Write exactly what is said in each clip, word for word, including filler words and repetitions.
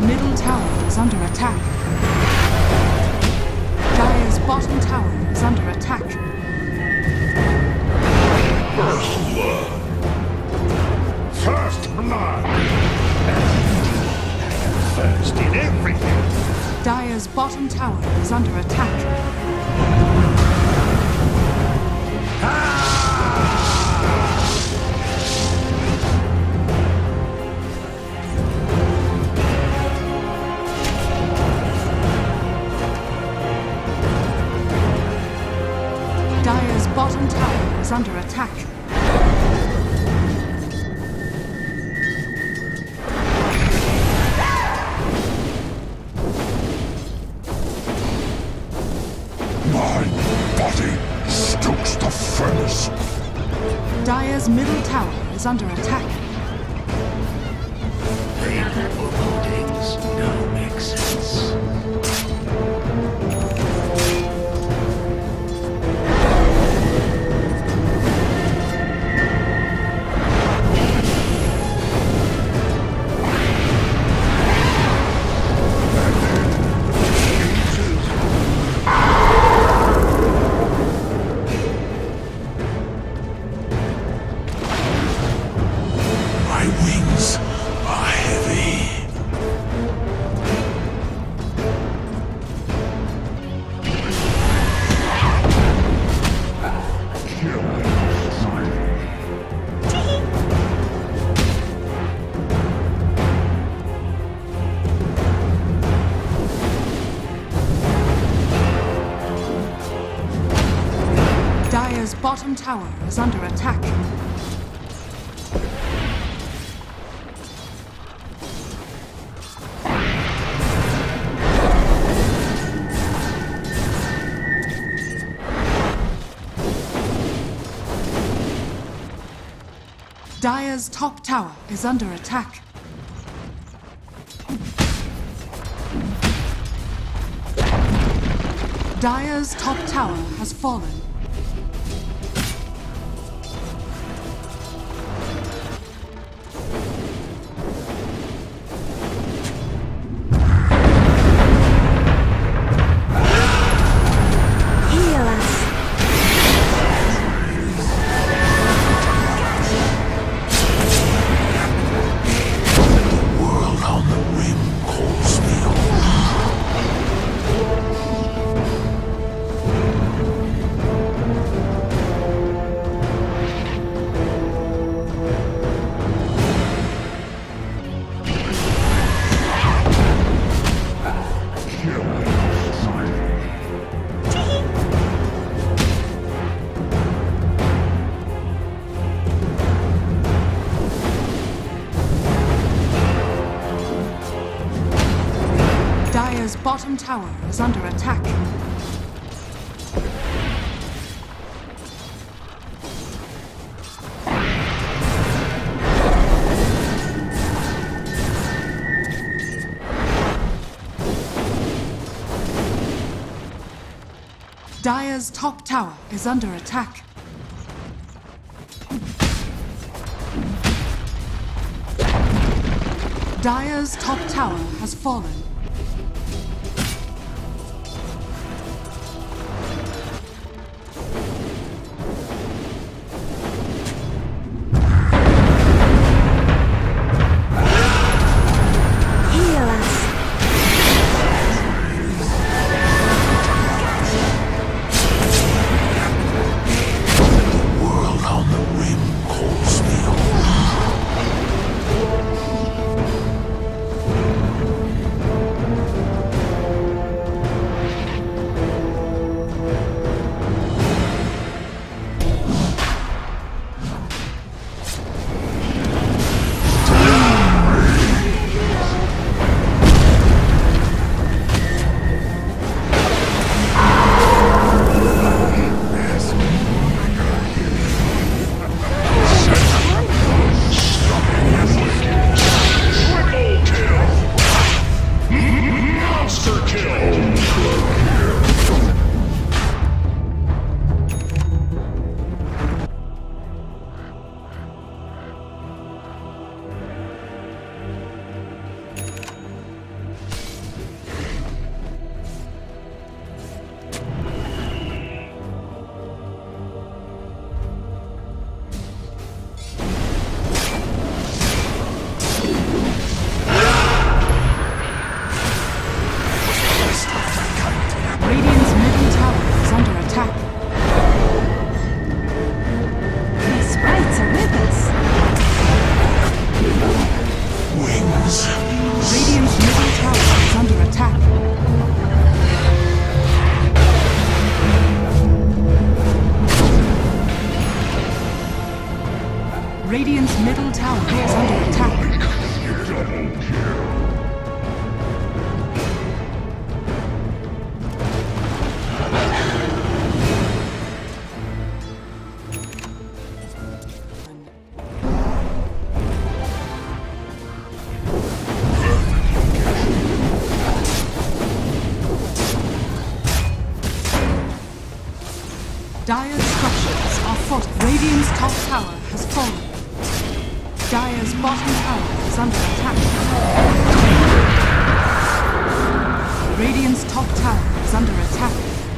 middle tower is under attack. Dire's bottom tower is under attack. First blood. First blood. First in everything. Dire's bottom tower is under attack. Dire's bottom tower is under attack. My body stokes the furnace. Dire's middle tower is under attack. The other forebodings don't make sense. Dire's bottom tower is under attack. Dire's top tower is under attack. Dire's top tower has fallen. Dire's bottom tower is under attack. Dire's top tower is under attack. Dire's top tower has fallen. Dire's structures are fortified. Radiant's top tower has fallen. Dire's bottom tower is under attack. Radiant's top tower is under attack.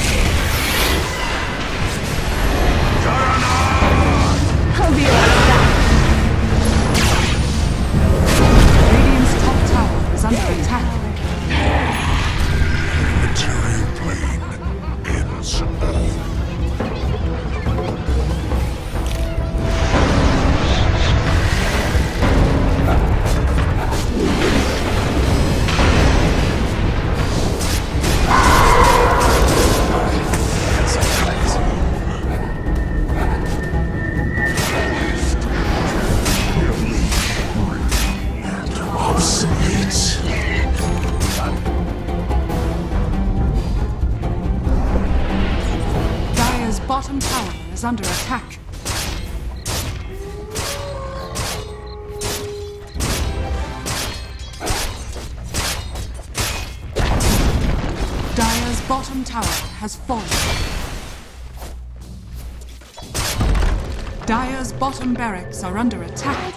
I'll be right back. Radiant's top tower is under attack. Material plane ends all. Bottom tower is under attack. Dire's bottom tower has fallen. Dire's bottom barracks are under attack.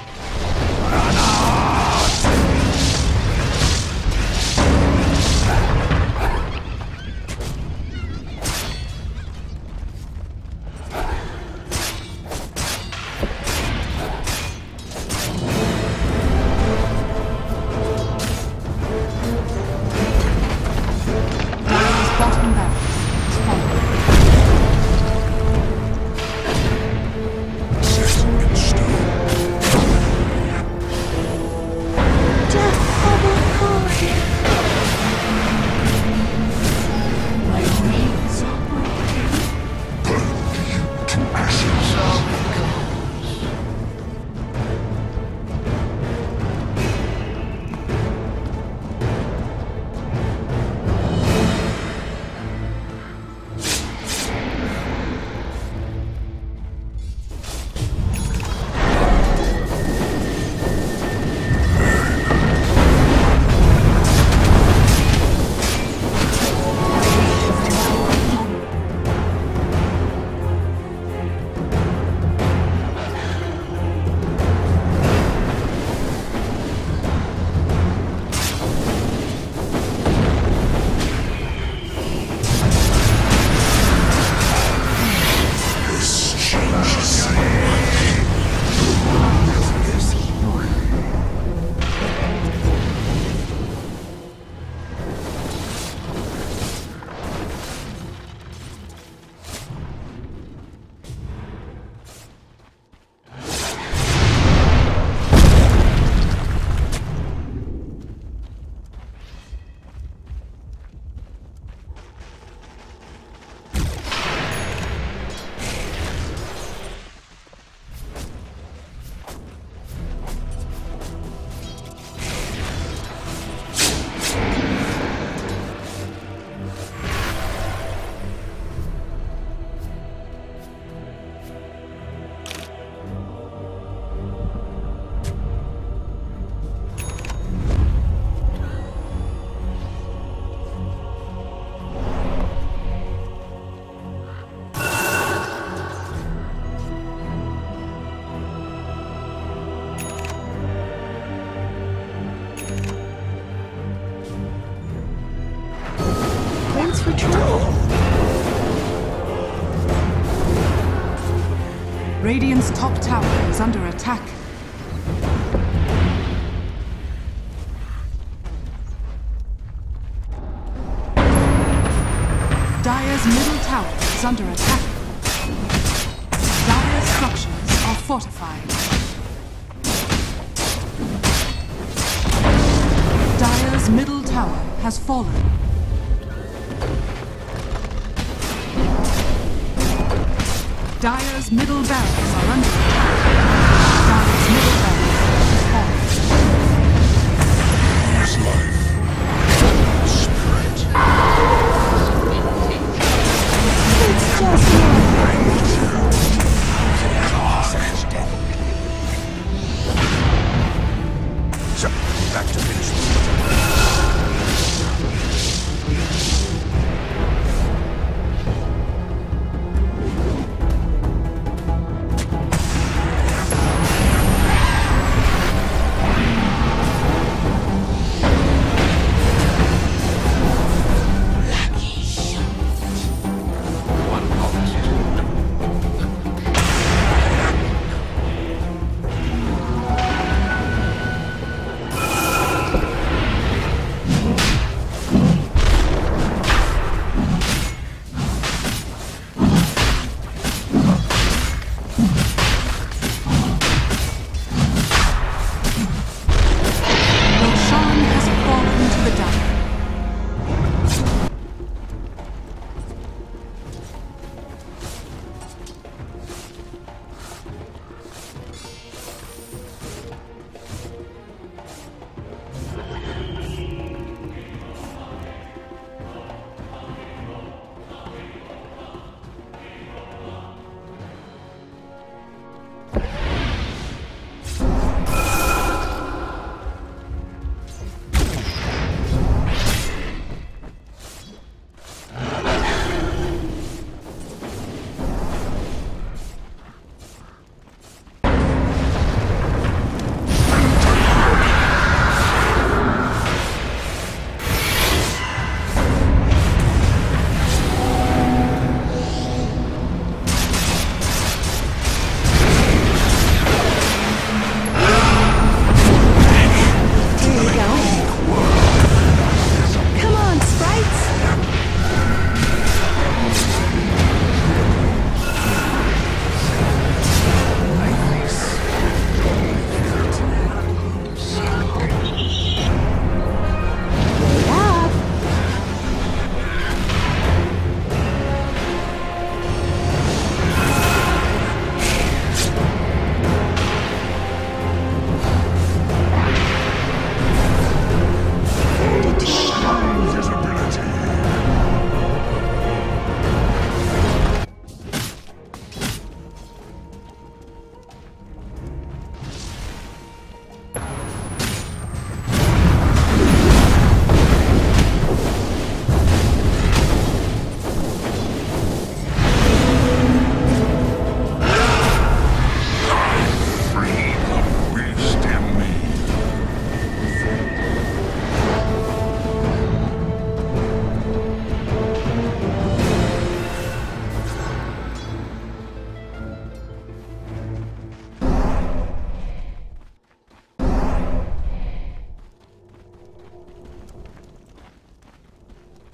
For trouble. Radiant's top tower is under attack. Dire's middle tower is under attack. Dire's structures are fortified. Dire's middle tower has fallen. Dire's middle barracks are under attack. Dire's middle barracks has fallen. Use life. Spirit. It's just So, back to finish.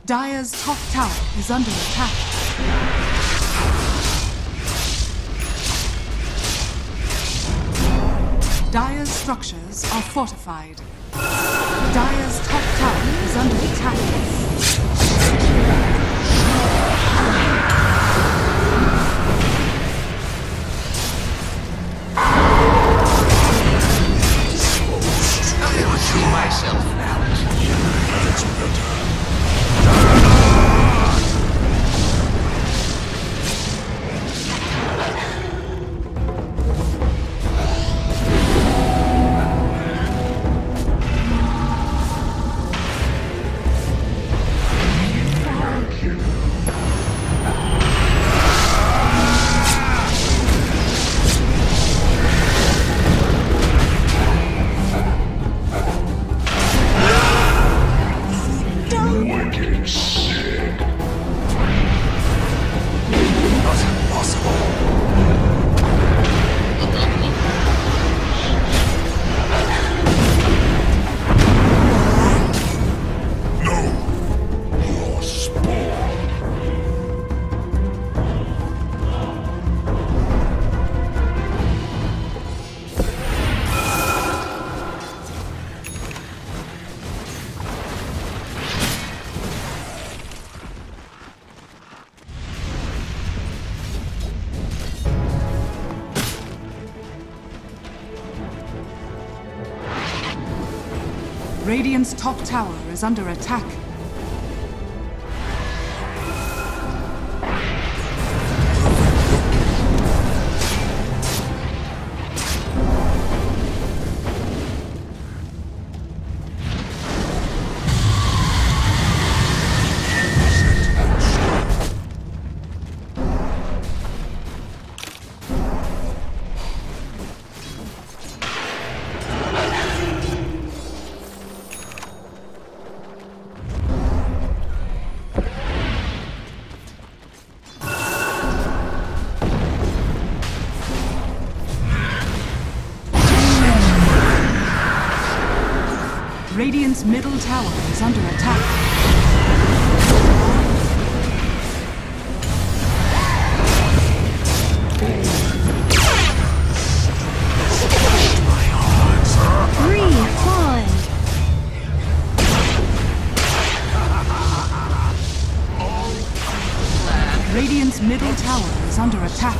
Dire's top tower is under attack. Dire's structures are fortified. Dire's top tower is under attack. I will see myself out. That's better. Radiant's top tower is under attack. Radiant's middle tower is under attack. Refund! Radiant's middle tower is under attack.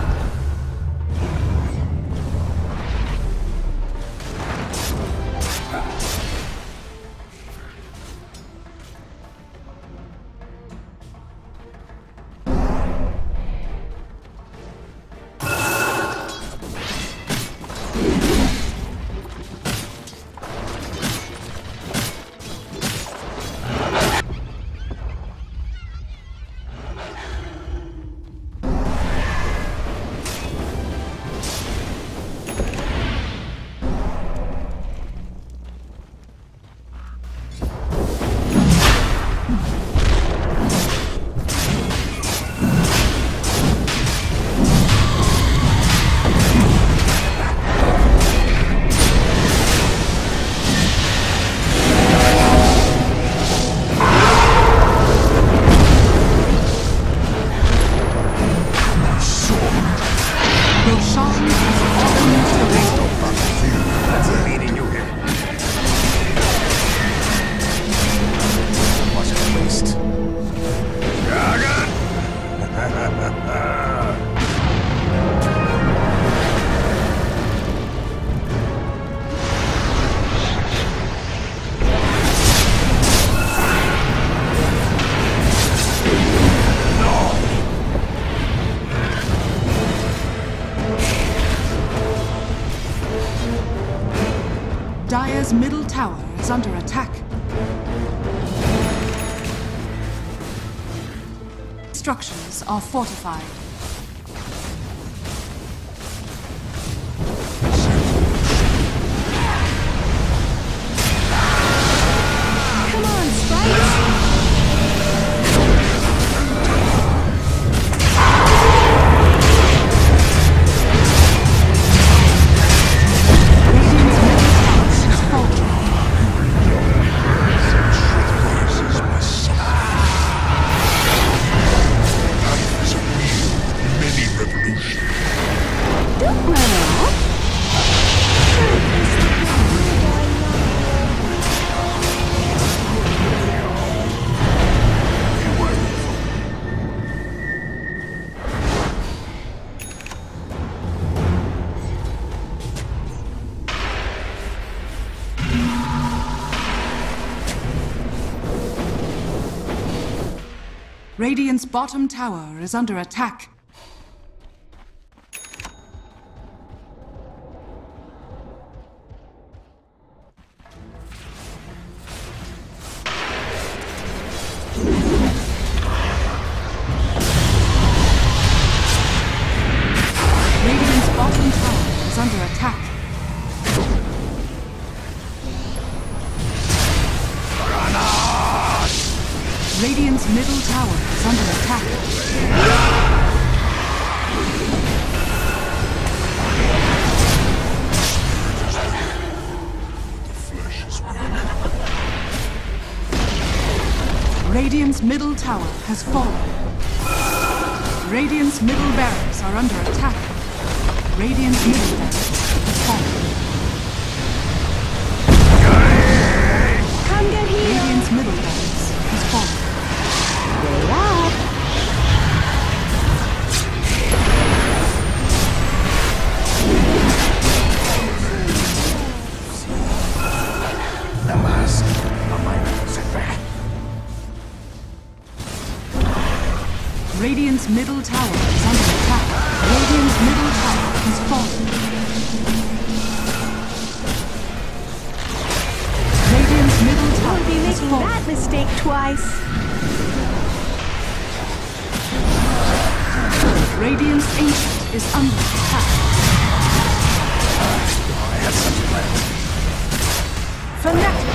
Dire's middle tower is under attack. Structures are fortified. Come on, Spikes! Radiant's middle tower is falling. Radiant's bottom tower is under attack. Radiant's bottom tower is under attack. Radiant's middle tower is under attack. Radiant's middle tower has fallen. Radiant's middle barracks are under attack. Radiant's middle barracks has fallen. Come get healed. Radiant's middle barracks has fallen. Stay up. The mask of my setback. Radiant's middle tower is under attack. Radiant's middle tower has fallen. Radiant's middle tower Won't be has making fallen. that mistake twice. Radiant's ancient is under attack. I had such plans. Fanatic